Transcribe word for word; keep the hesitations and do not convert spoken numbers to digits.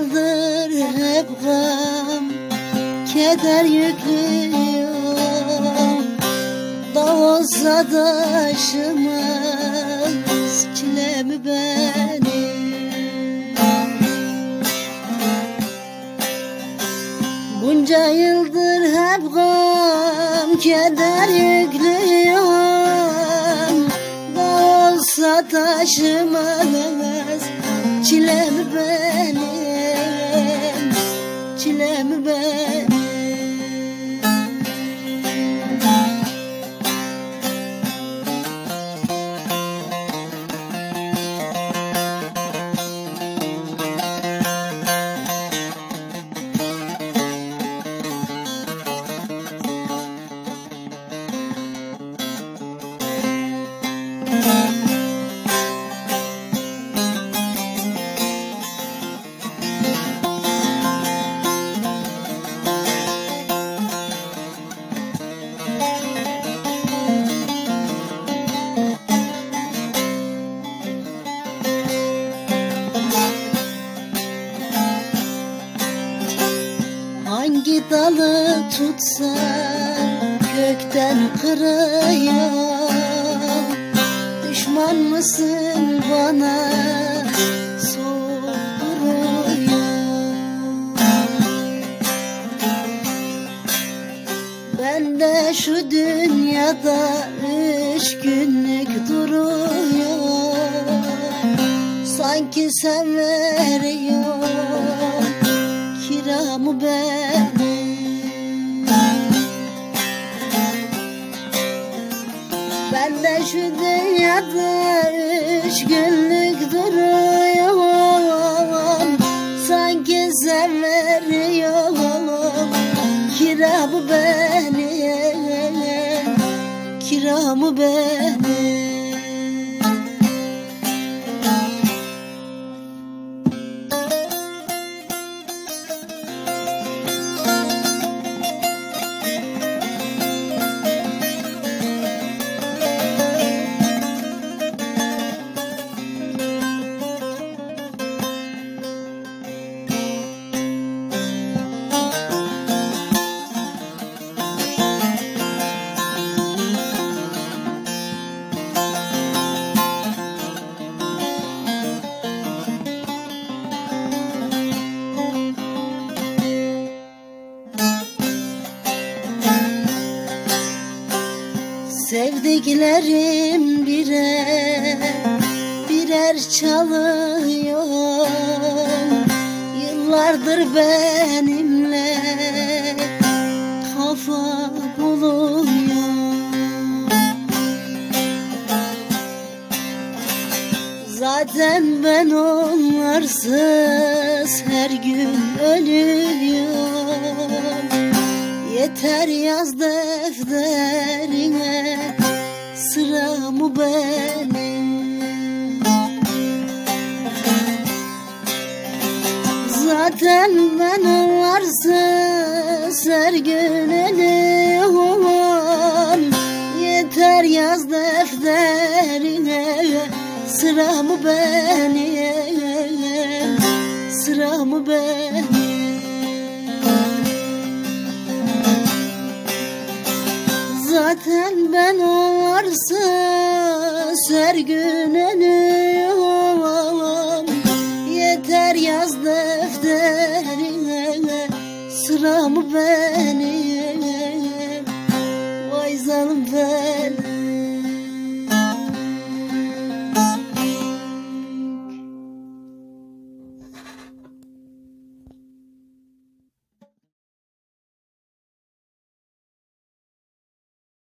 yıldır hep gam, keder yüklüyorum. Da olsa taşımaz çilemi benim. Bunca yıldır hep gam, keder yüklüyorum. Da olsa taşımaz çilemi benim, çilemi benim. Hangi dalı tutsa kökten kırıyor. Düşman mısın bana soruyor. Ben de şu dünyada üç günlük duruyor. Sanki sen veriyor kiramı benim. Ben de şu dünyada üç günlük duruyorum. Sanki sen veriyorum kiramı benim, kiramı benim. Sevdiklerim birer birer çalıyor. Yıllardır benimle kafa buluyor. Zaten ben onlarsız her gün ölüyorum. Yeter yaz defterine sıramı benim. Zaten ben onlarsız her gün ölüyorum. Yeter yaz defterine sıramı benim, sıramı benim. Zaten ben onlarsız her gün ölüyorum. Yeter yaz defterine sıramı benim. Vay zalim ben.